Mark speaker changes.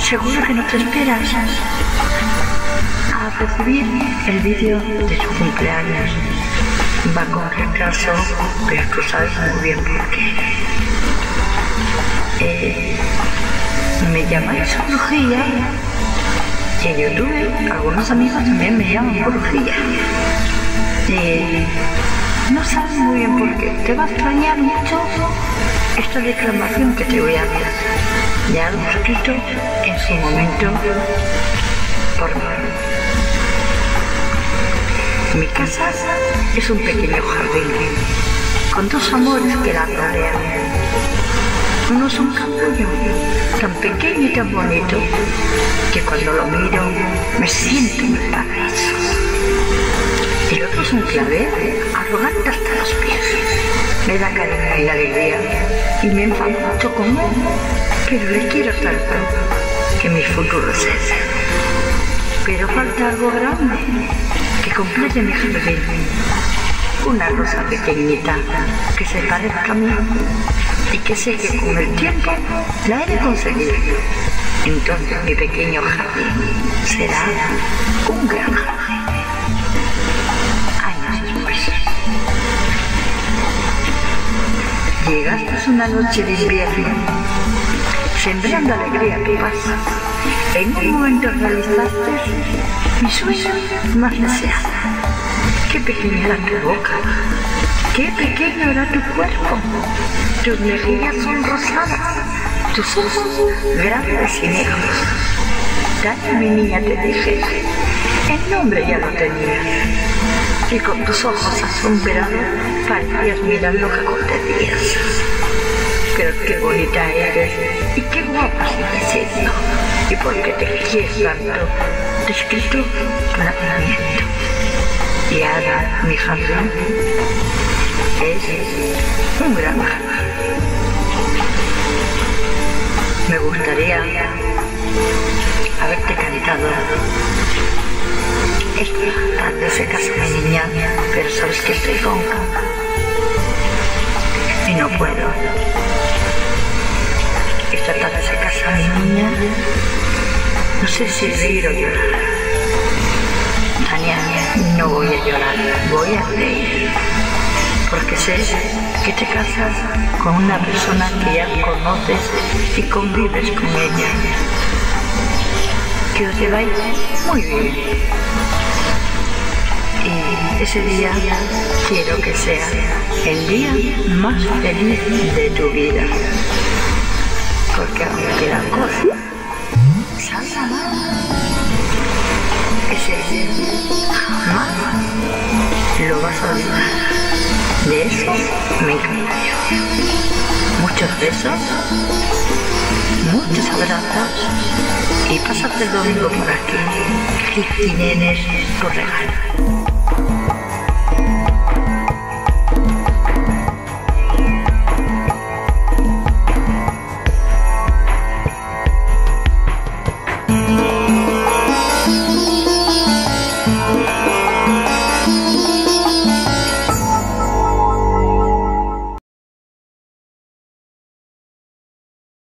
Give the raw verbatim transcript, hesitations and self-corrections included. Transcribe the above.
Speaker 1: seguro que no te esperas a recibir el vídeo de su cumpleaños. Va con retraso, pero tú sabes muy bien por qué. Eh, me llamáis brujilla, y en YouTube algunos amigos también me llaman brujilla. Eh, no sabes muy bien por qué. Te va a extrañar mucho esta declamación que te voy a hacer. Ya lo he escrito en su momento por mí. Mi casa es un pequeño jardín con dos amores que la rodean. Uno es un capullo tan pequeño y tan bonito que cuando lo miro me siento en el paraíso. El otro es un clavel arrogante hasta los pies. Me da cariño y alegría y me enfado mucho con él, pero le quiero tanto que mi futuro es ese. Pero falta algo grande que complete mi jardín. Una rosa pequeñita que se parezca a mí y que sé que con el tiempo la he de conseguir. Entonces mi pequeño jardín será un gran jardín. Años después. Llegaste una noche de invierno, sembrando alegría a tu paso. En un momento realizaste mi sueño más deseado. Qué pequeña era tu boca, qué pequeño era tu cuerpo. Tus mejillas son rosadas, tus ojos grandes y negros. Dani, mi niña, te dije, el nombre ya lo tenías. Y con tus ojos asombrados parecías mirar lo que acontecías. Pero qué bonita eres y qué guapa sigues siendo. Y porque te quieres tanto, te he escrito tu nacimiento. Y ahora mi jardín es un gran jardín. Me gustaría haberte cantado esta tarde se casa mi niña, pero sabes que estoy ronca y no puedo. Esta tarde se casa mi niña, no sé si reír o llorar. Tania, no voy a llorar, voy a reír, porque sé que te casas con una persona que ya conoces y convives con ella, que os lleváis muy bien. Y ese día quiero que sea el día más feliz de tu vida, porque aunque quedan cosas, salga mal. Ese día jamás lo vas a olvidar. De eso me encanta yo. Muchos besos, muchos abrazos y pásate el domingo por aquí. Cristinén es tu regalo.